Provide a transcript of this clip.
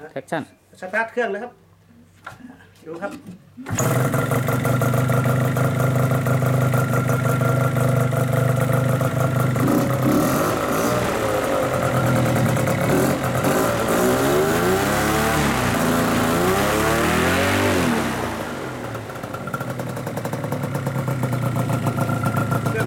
แอคชั่นสตาร์ทเครื่องเลยครับดูครับ